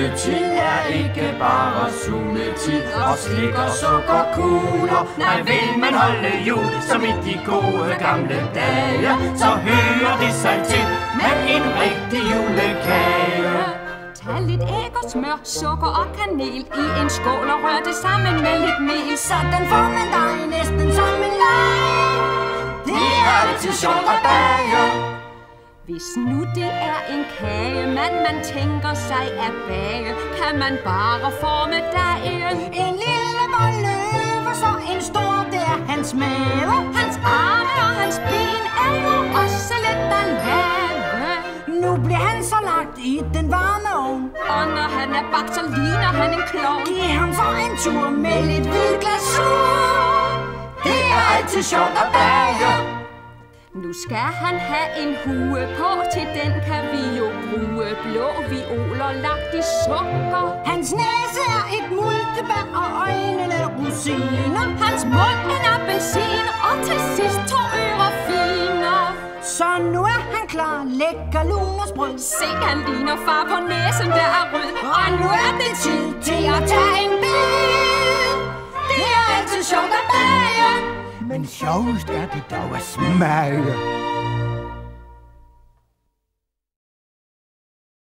Juletid er ikke bare suletid og slik og sukkerkugler. Nej, vil man holde jul som i de gode gamle dage, så hører det sig til med en rigtig julekage. Tag lidt æg og smør, sukker og kanel i en skål og rør det sammen med lidt mel. Sådan får man dig næsten som en leg. Det er altid sjovt at bage. Hvis nu det er en kage, man tænker sig at bage, kan man bare forme dejen. En lille bolle og så en stor der hans mave. Hans arme og hans ben er jo også let at lave. Nu bliver han så lagt i den varme ovn, og når han er bagt, så ligner han en klovn. Giv ham så en tur med lidt hvid glasur. Det er altid sjovt at bage. Nu skal han have en hue på, til den kan vi jo bruge blå violer lagt i sukker. Hans næse er et multebær og øjnene rosiner. Hans mund en appelsin og til sidst 2 ører finer. Så nu er han klar, lækker lunersbrød. Se, han ligner far på næsen, der er rød. Og nu er det tid til at tage en bid. Det er altid sjovt at bage. Men sjovest er det dog at smage.